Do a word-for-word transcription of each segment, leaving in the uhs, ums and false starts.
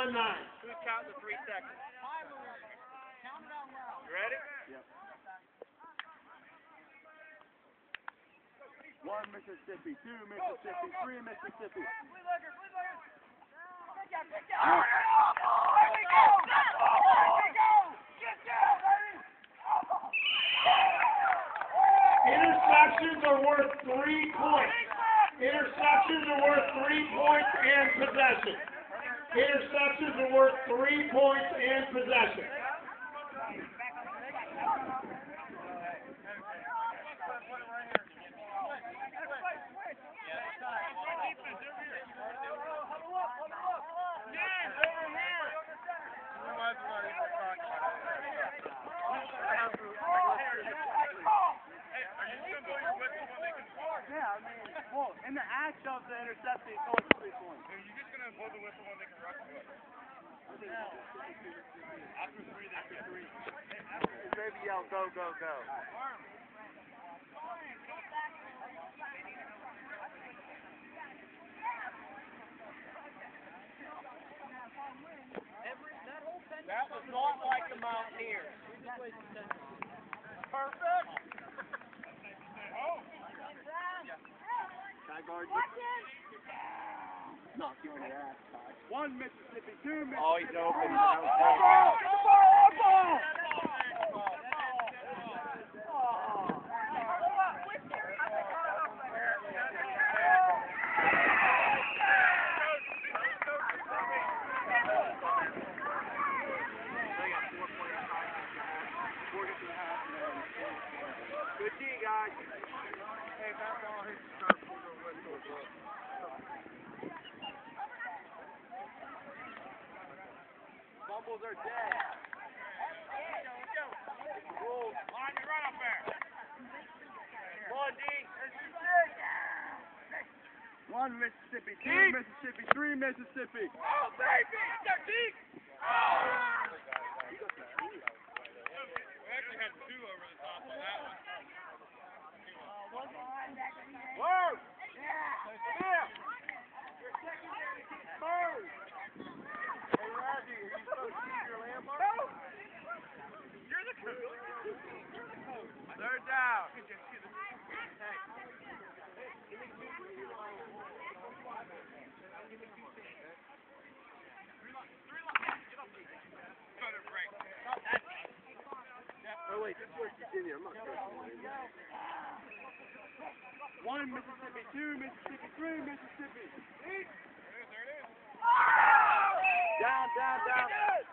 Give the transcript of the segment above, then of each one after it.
on nine. Who's counting the three seconds? You ready? Yep. One Mississippi, two Mississippi, three Mississippi. Interceptions are worth three points. Interceptions are worth three points and possession. Interceptions are worth three points and possession. Yeah, I mean, well, in the act of the interception, it's always three points. Are you just going to blow the whistle when they can rush to it? After three, after three. Maybe yell, go, go, go. That was not like the Mountaineers. Perfect. Oh. Can I guard you? Not giving it ass, Ty. One Mississippi, two Mississippi. Oh, he's open. Good D, guys. Hey, that ball hits the turf. We'll go whistle as well. Fumbles are dead. Rules. Line, you right up there. Come on, D. One Mississippi, two Mississippi, three Mississippi. Oh, baby! Get deep! Oh! We actually had two over the top on that one. Whoa! Yeah! Yeah! Your secondary keeps first! Hey, Raji, are you supposed to use your landmark? No! You're the coach. Third down. Hey. Oh, wait, this was Virginia. I'm not coaching. One Mississippi, two Mississippi, three Mississippi. There it is. Down, down, down.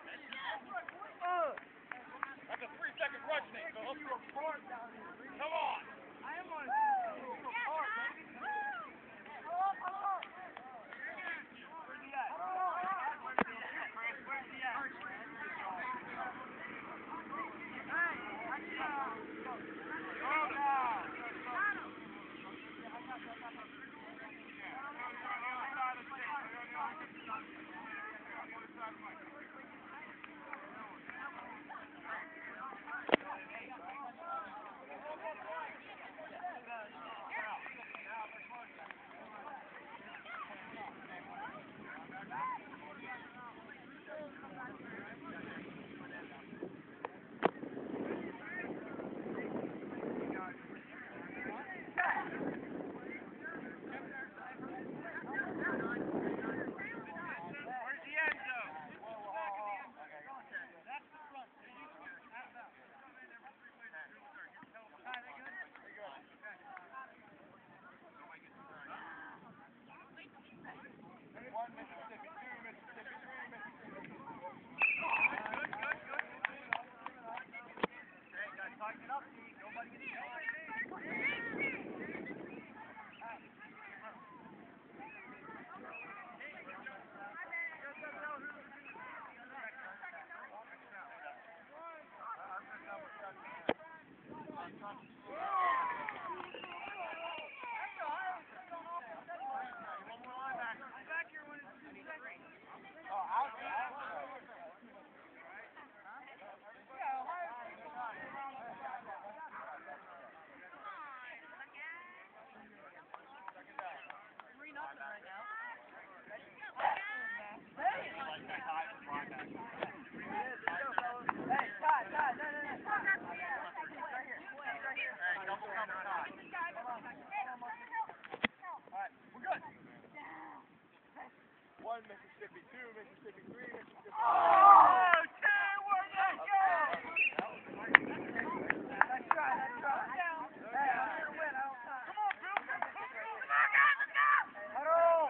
That's a three-second rush, Nate. Come on. I am on a One, Mississippi. Two, Mississippi. Three, Mississippi. Oh, Terry, where'd that go? Nice try, nice try. Hey, I'm here to win. I don't time. Come on, Bill. Come on, guys, let's go. Huddle.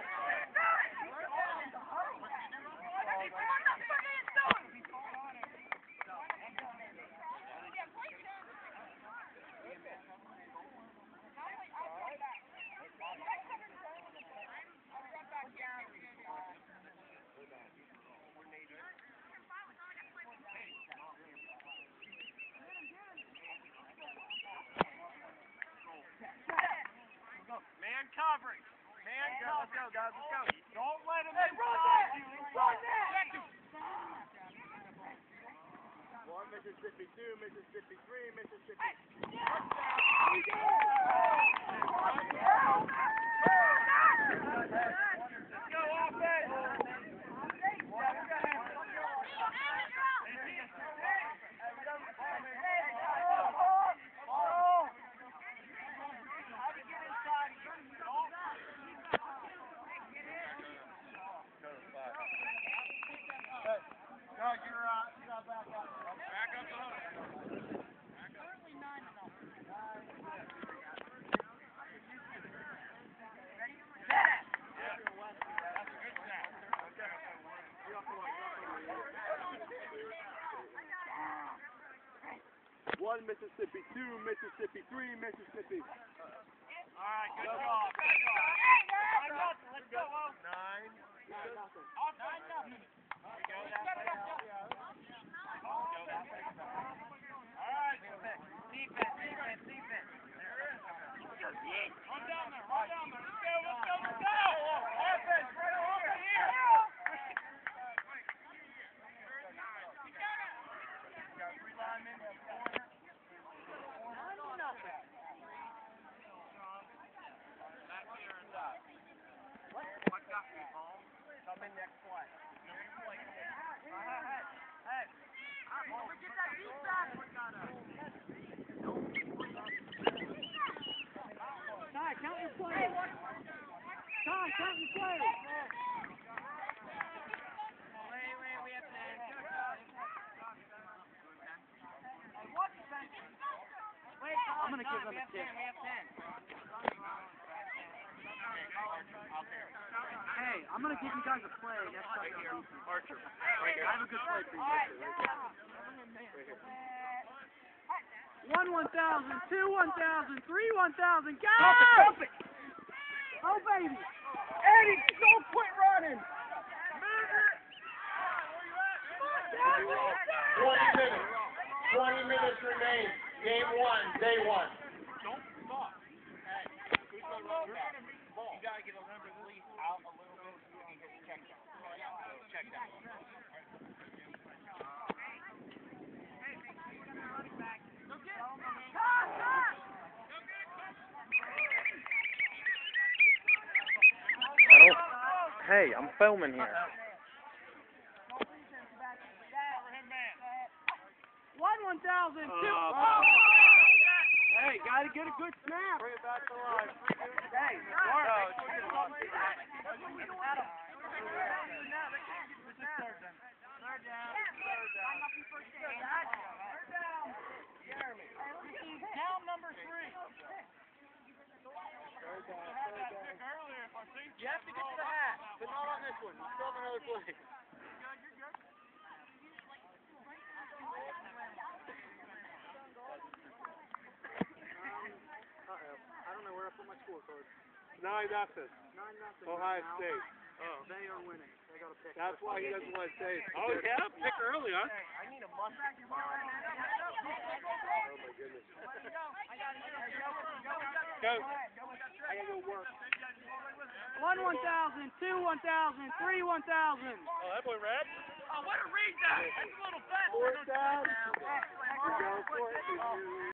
Man coverage. Man Let's coverage. go, guys. Let's go. Don't let him Hey, in. run that! Run that! One, Mississippi. Two, Mississippi. Three, Mississippi. Let's go, offense! No, you're, uh, you got back up. Back up the hook. Currently nine and nothing. One Mississippi, two Mississippi, three Mississippi. All right, good job. Good job. Nine nothing. Let's go, Will. Nine. Nine nothing. Off nine nothing. There we go. That's it. All right. Defense, defense, defense. Run down there. Run down there. Let's go. Let's go. Let's go. Offense, right over here. Got three linemen in the corner. Mcguffey, home. Come in next play. Hey, hey. When we get that deep back, we gotta. Ty, count your play. Ty, count your play. Wait, wait, we have ten. Wait, I'm gonna give them we a have kick. ten. We have ten. Hey, I'm gonna give you guys a play next time you're on defense. Archer. I have a good play for you. One one thousand, two one thousand, three one thousand, go! Oh baby! Eddie, don't quit running! Twenty minutes. Twenty minutes remain. Game one, day one. Don't stop. Hey, who's gonna run back? You gotta get a number of lead out a little bit and get check down. Check down. Hey, I'm filming here. One one thousand, two. Uh, Hey, gotta get a good snap. Bring it back to life. Hey, Mark. no, This is third down. Third down. Down number three. you have to get to the hat, but not on this one. You still have another play. Uh-oh. I don't know where I put my scorecard. Nine nothing. Nine nothing. Ohio right now. State. Oh. They are winning. They got to pick. That's why he doesn't want to say it. Oh yeah, pick early, huh? I need a must. Oh my goodness. Go. I gotta go work. One one thousand, two one thousand, three one thousand. Oh, that boy red. Oh, what a read that! That's a little fast. Fourth down. Go for it.